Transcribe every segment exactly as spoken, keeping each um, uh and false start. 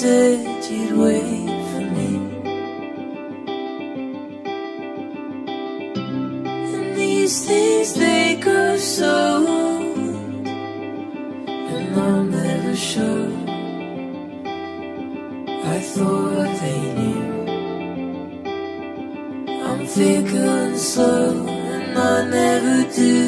said you'd wait for me. And these things, they grow so old, and I'm never sure. I thought they knew I'm fickle and slow, and I never do.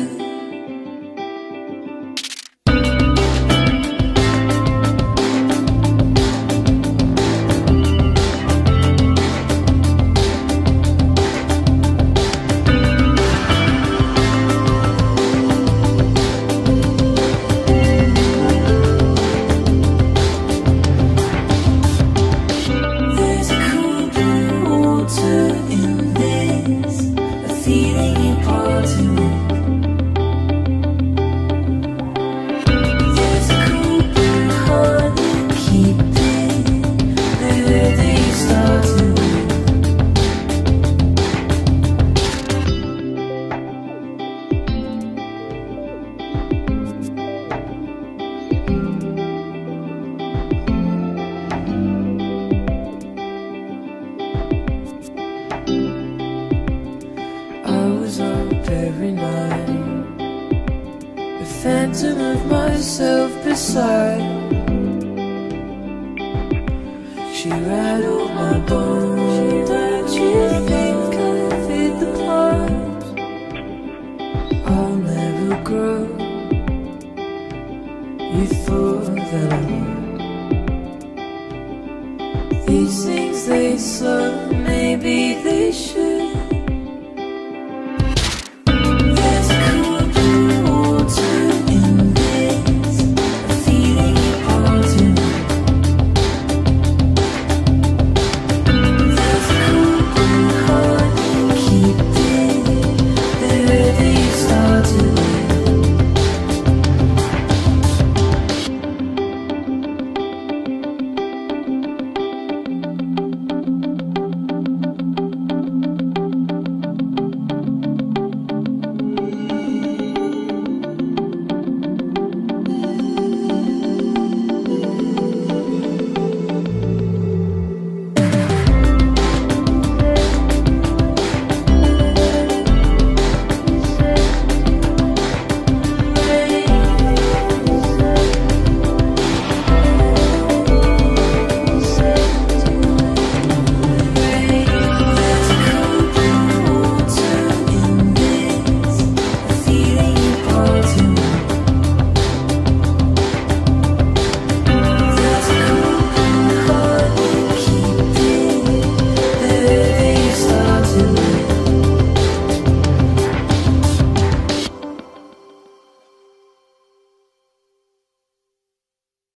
Every night, a phantom of myself beside. She rattled my bones. Don't you think I fit the part? I'll never grow. You thought that I would. These things, they slow, maybe they should.